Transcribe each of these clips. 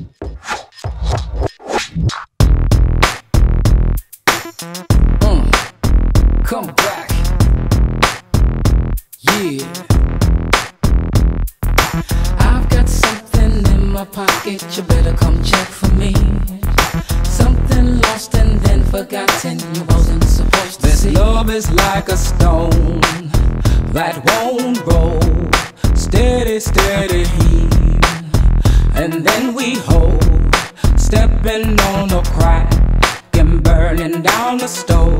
Come back, yeah. I've got something in my pocket, you better come check for me. Something lost and then forgotten, you wasn't supposed to see. This love is like a stone that won't roll. Steady, steady heave, and then we hold. Stepping on a crack and burning down the stove.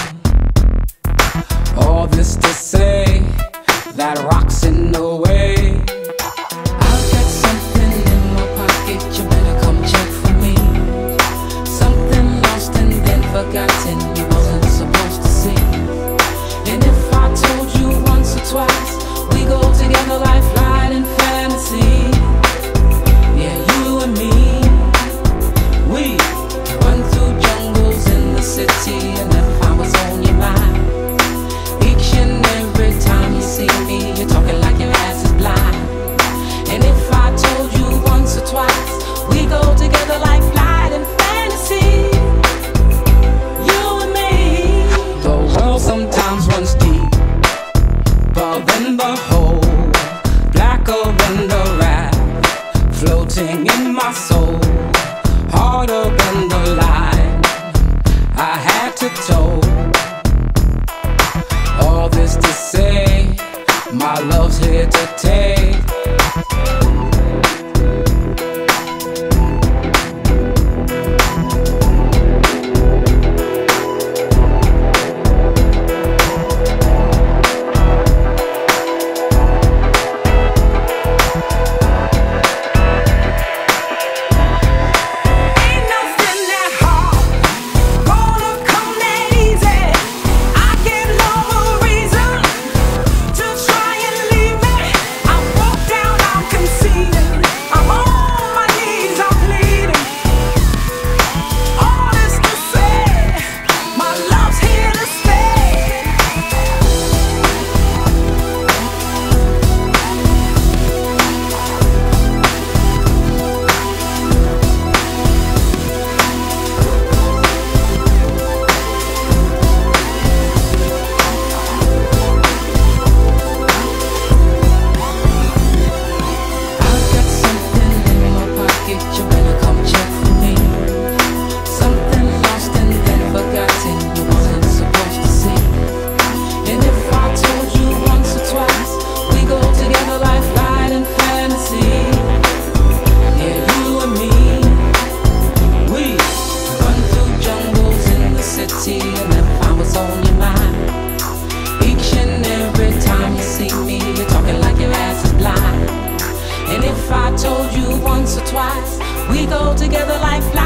All this to say that rock's in the way. I've got something in my pocket, you better come check for me. Something lost and then forgotten, you wasn't supposed to see. And if I told you once or twice, we go together like flight and fantasy. Yeah, you and me, we run through jungles in the city. And if I was on your mind, each and every time you see me, you're talking like your ass is blind. And if I told you once or twice, we go together like flight and fantasy. You and me. The world sometimes runs deeper than the hole, blacker than the wrath floating in my soul, harder than the line I had to toe. All this to say, my love's here to take. Told you once or twice, we go together like flies.